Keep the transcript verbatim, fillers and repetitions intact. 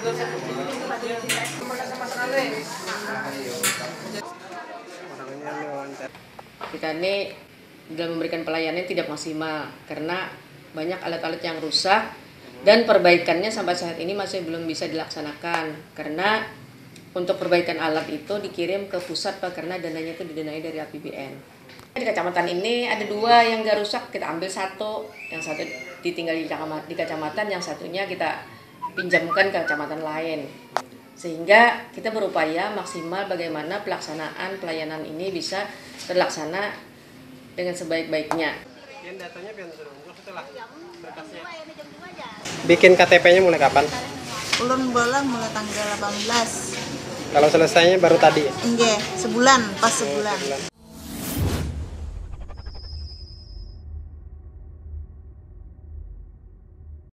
Kita ini dalam memberikan pelayanan tidak maksimal karena banyak alat-alat yang rusak dan perbaikannya sampai saat ini masih belum bisa dilaksanakan karena untuk perbaikan alat itu dikirim ke pusat Pak, karena dananya itu didanai dari A P B N. Di kecamatan ini ada dua yang nggak rusak, kita ambil satu, yang satu ditinggal di kecamatan, yang satunya kita pinjamkan ke kecamatan lain. Sehingga kita berupaya maksimal bagaimana pelaksanaan pelayanan ini bisa terlaksana dengan sebaik-baiknya. Bikin K T P-nya mulai kapan? Ulun bolang mulai tanggal delapan belas. Kalau selesainya baru tadi? Enggak, sebulan, pas sebulan.